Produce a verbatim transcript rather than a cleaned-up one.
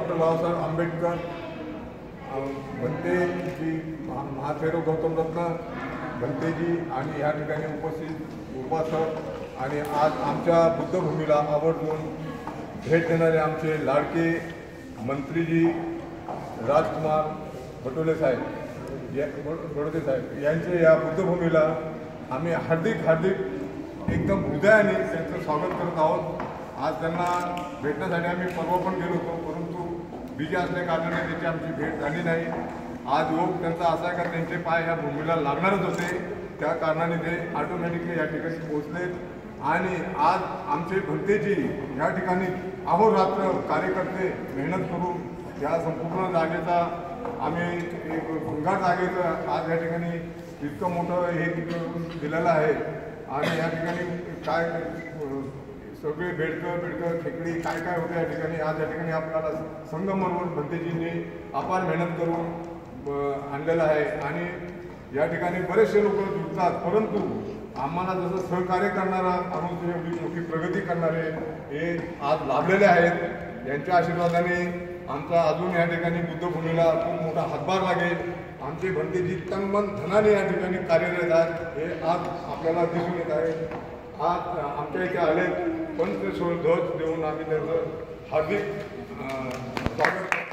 Doctor Babasaheb Ambedkar, भंतेजी महाथेरो गौतम रत्न भंतेजी आणि या ठिकाणी उपस्थित उपासक आणि आज आमच्या बुद्धभूमीला आवर्जून भेट देणारे आमचे लाडके मंत्रीजी राजकुमार बडोले साहेब या बडोले साहेब यांचे या बुद्धभूमीला आम्ही हार्दिक हार्दिक एकदम हृदयाने त्यांचं स्वागत करत आहोत। आज त्यांना भेटण्यासाठी आम्ही परवा पण गेलो होतो, परंतु बिजी असल्या कारणाने त्याची आमची भेट झाली नाही। आज योग त्यांचा असा आहे का त्यांचे पाय ह्या भूमीला लागणारच होते, त्या कारणाने ते ऑटोमॅटिकली या ठिकाणी पोहोचले आणि आज आमचे भंतेजी या ठिकाणी अहोरात्र कार्यकर्ते मेहनत करून या संपूर्ण जागेचा आम्ही एक भंगार जागेचं आज या ठिकाणी इतकं मोठं हे दिलेलं आहे आणि या ठिकाणी काय सगळे बेडकं बेडकं खेकडी काय काय होतं या ठिकाणी आज या ठिकाणी आपल्याला संगमरवर भंतेजींनी अपार मेहनत करून आणलेलं आहे आणि या ठिकाणी बरेचसे लोक जुळतात, परंतु आम्हाला जसं सहकार्य करणारा म्हणून एवढी मोठी प्रगती करणारे हे आज लाभलेले आहेत। यांच्या आशीर्वादाने आमचा अजून या ठिकाणी बुद्धभूमीला खूप मोठा हातभार लागेल। आमचे भंतेजी तन मन धनाने या ठिकाणी कार्यरत आहेत, हे आज आपल्याला दिसून येत आहे। आज आमच्या इथे आले पंचशोल ध्वज देऊन आम्ही त्यांचं हार्दिक स्वागत करतो।